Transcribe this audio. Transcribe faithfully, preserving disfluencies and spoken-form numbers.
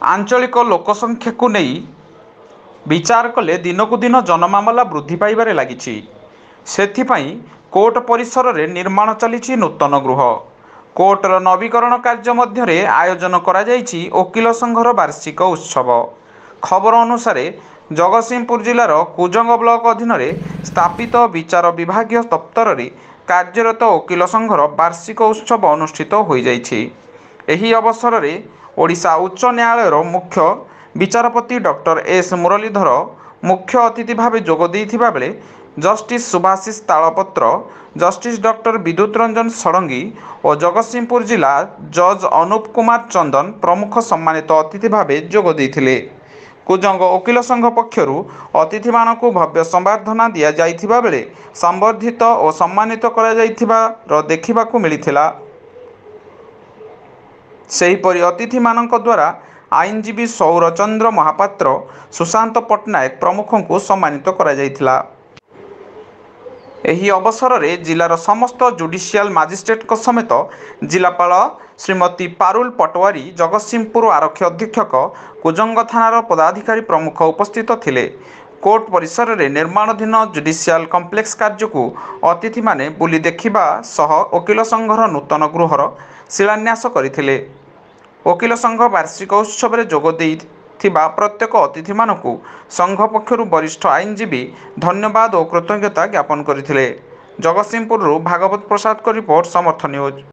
आंचलिक लोकसंख्या को नहीं विचार कले दिनकू दिन जनमामला वृद्धि पाइबारे लागिछि। सेथिपाई कोर्ट परिसर रे निर्माण चलिछि नूतन गृह। कोर्टर नवीकरण कार्य मध्य आयोजन करा जाइछि वकील संघर वार्षिक उत्सव। खबर अनुसार जगतसिंहपुर जिलार कुजंग ब्लॉक अधीन स्थापित विचार विभागीय दफ्तर रे कार्यरत वकील संघर वार्षिक उत्सव अनुष्ठित हो जाइछि। एही अवसर रे ओडिशा उच्च न्यायालयर मुख्य विचारपति डॉक्टर एस मुरलीधर मुख्य अतिथि भाव जोग देइथिबा बेले justice Subhashish Talapatra, justice doctor Bidyut Ranjan Sarangi और जगतसिंहपुर जिला जज अनूप कुमार चंदन प्रमुख सम्मानित अतिथि भाव जोग देइथिले। कुजंग वकील संघ पक्षरु अतिथि मानकु भव्य संबर्धना दिया जाइथिबा बेले संबर्धित और सम्मानित करा जाइथिबार देखिबाकु मिलिथिला। सेहीपरि अतिथि मानक द्वारा आईनजीवी सौरचंद्र महापात्र, सुशांत पट्टनायक प्रमुख को सम्मानित करा जाइथिला। एही अवसर रे जिलार समस्त जुडिशियल मजिस्ट्रेट को समेत जिलापाल श्रीमती पारुल पटवारी, जगतसिंहपुर आरक्षी अधीक्षक, कुजंग थानार पदाधिकारी प्रमुख उपस्थित थिले। कोर्ट परिसर रे निर्माणाधीन जुडिशियल कम्प्लेक्स कार्य को अतिथि माने बुली देखिबा सह वकील संघर नूतन गृहर शिलान्यास करथिले। वकील संघ वार्षिक उत्सव में जोग देइथिबा प्रत्येक अतिथि मानकु संघ पक्षरु वरिष्ठ आईनजीवी धन्यवाद और कृतज्ञता ज्ञापन करथिले। जगतसिंहपुर भागवत प्रसाद को रिपोर्ट, समर्थ न्यूज।